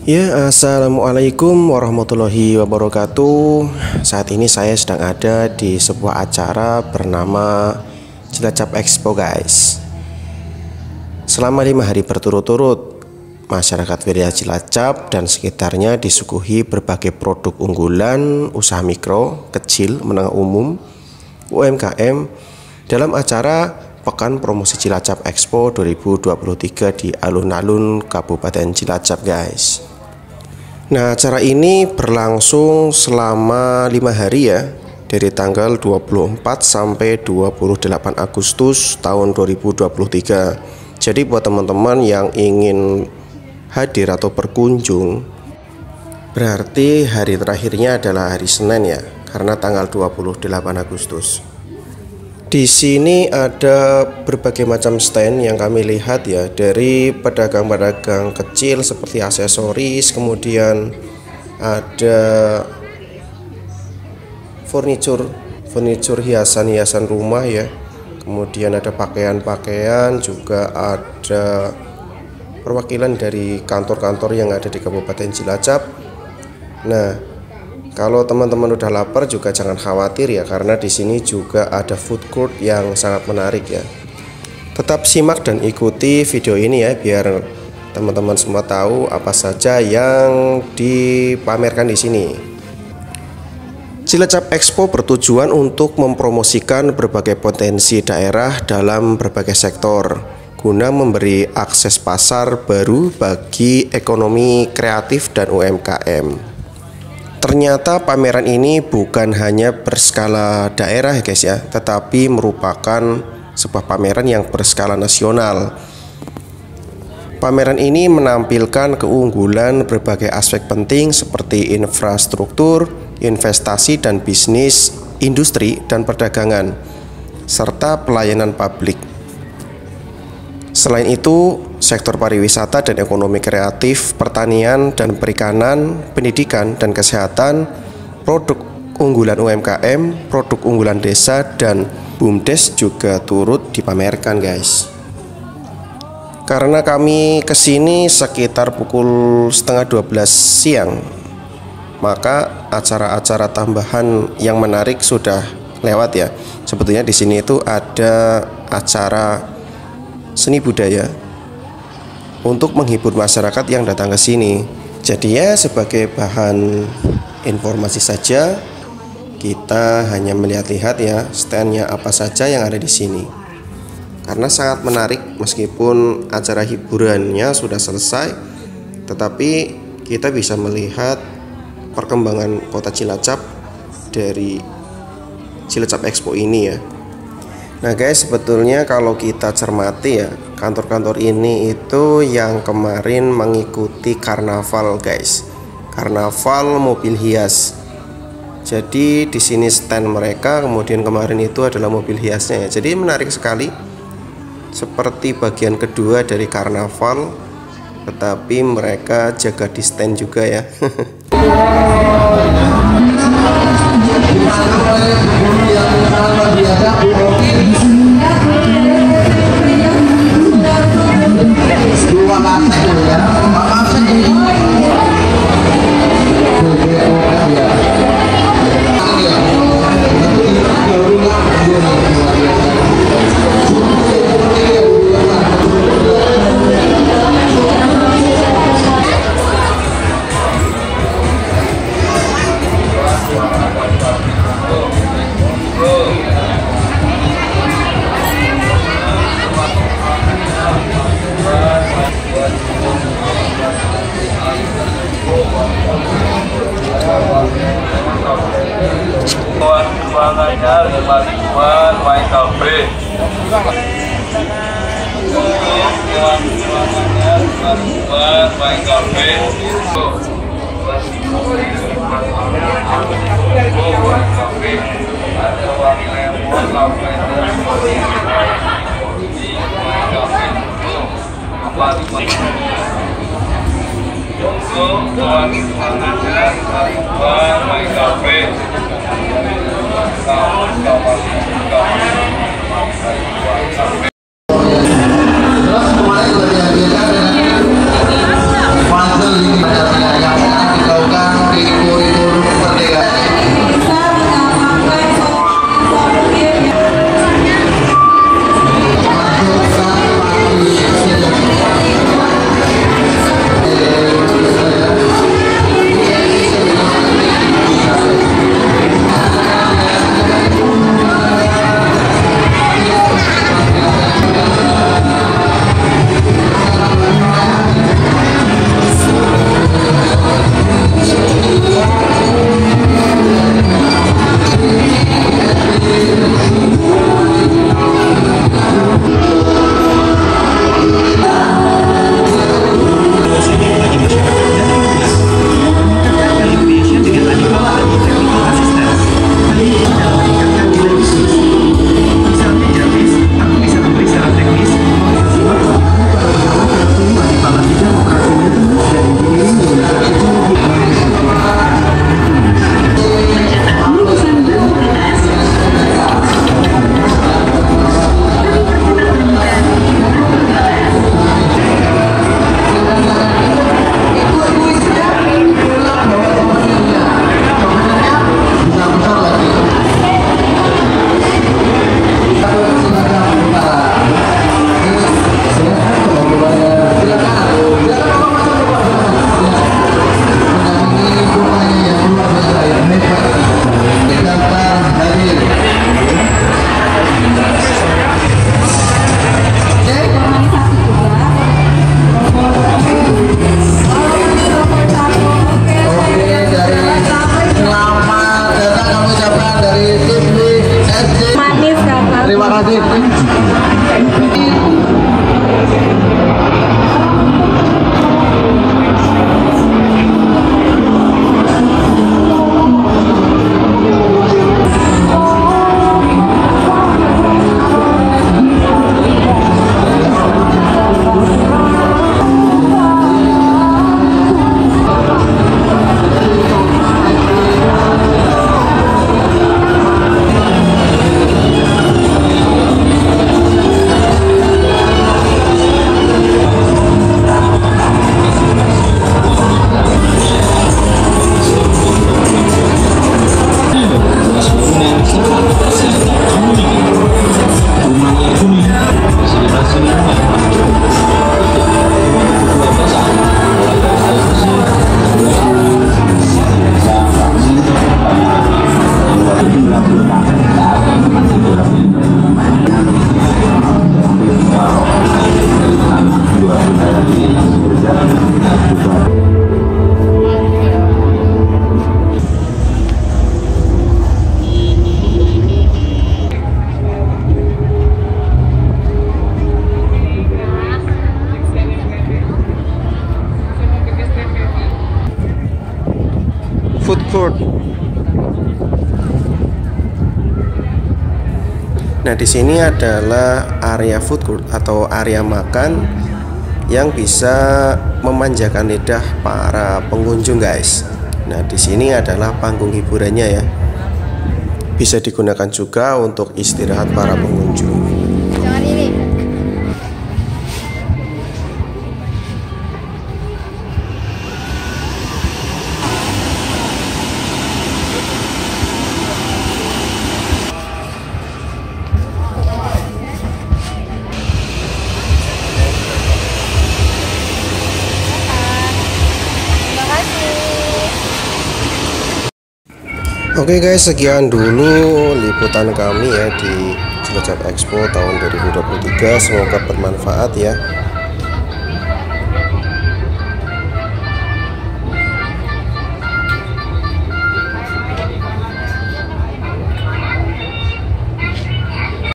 Ya, assalamualaikum warahmatullahi wabarakatuh. Saat ini saya sedang ada di sebuah acara bernama Cilacap Expo, guys. Selama 5 hari berturut-turut, masyarakat wilayah Cilacap dan sekitarnya disuguhi berbagai produk unggulan usaha mikro, kecil, menengah umum, UMKM dalam acara Pekan Promosi Cilacap Expo 2023 di alun-alun Kabupaten Cilacap, guys. Nah, acara ini berlangsung selama 5 hari ya, dari tanggal 24 sampai 28 Agustus tahun 2023. Jadi buat teman-teman yang ingin hadir atau berkunjung, berarti hari terakhirnya adalah hari Senin ya, karena tanggal 28 Agustus. Di sini ada berbagai macam stand yang kami lihat ya, dari pedagang-pedagang kecil seperti aksesoris, kemudian ada furniture hiasan-hiasan rumah ya, kemudian ada pakaian-pakaian, juga ada perwakilan dari kantor-kantor yang ada di Kabupaten Cilacap. Nah, kalau teman-teman udah lapar juga jangan khawatir ya, karena di sini juga ada food court yang sangat menarik ya. Tetap simak dan ikuti video ini ya, biar teman-teman semua tahu apa saja yang dipamerkan di sini. Cilacap Expo bertujuan untuk mempromosikan berbagai potensi daerah dalam berbagai sektor, guna memberi akses pasar baru bagi ekonomi kreatif dan UMKM. Ternyata pameran ini bukan hanya berskala daerah ya guys ya, tetapi merupakan sebuah pameran yang berskala nasional. Pameran ini menampilkan keunggulan berbagai aspek penting seperti infrastruktur, investasi dan bisnis, industri dan perdagangan, serta pelayanan publik. Selain itu, sektor pariwisata dan ekonomi kreatif, pertanian dan perikanan, pendidikan dan kesehatan, produk unggulan UMKM, produk unggulan desa, dan BUMDes juga turut dipamerkan, guys. Karena kami kesini sekitar pukul setengah 12 siang, maka acara-acara tambahan yang menarik sudah lewat ya. Sebetulnya di sini itu ada acara seni budaya untuk menghibur masyarakat yang datang ke sini. Jadi ya, sebagai bahan informasi saja, kita hanya melihat-lihat ya standnya apa saja yang ada di sini. Karena sangat menarik, meskipun acara hiburannya sudah selesai, tetapi kita bisa melihat perkembangan kota Cilacap dari Cilacap Expo ini ya. Nah guys, sebetulnya kalau kita cermati ya, kantor-kantor ini itu yang kemarin mengikuti karnaval guys, karnaval mobil hias. Jadi di sini stand mereka, kemudian kemarin itu adalah mobil hiasnya ya. Jadi menarik sekali, seperti bagian kedua dari karnaval, tetapi mereka jaga di stand juga ya. Ruangannya 5.000-an YKB. Ruangannya 5.000-an YKB. Ada wangi lemon sampai Terus kemarin sudah dihadirkan dengan puzzle ini pada court. Nah, di sini adalah area food court atau area makan yang bisa memanjakan lidah para pengunjung, guys. Nah, di sini adalah panggung hiburannya ya. Bisa digunakan juga untuk istirahat para pengunjung. Jangan ini. Oke guys, sekian dulu liputan kami ya di Cilacap Expo tahun 2023. Semoga bermanfaat ya.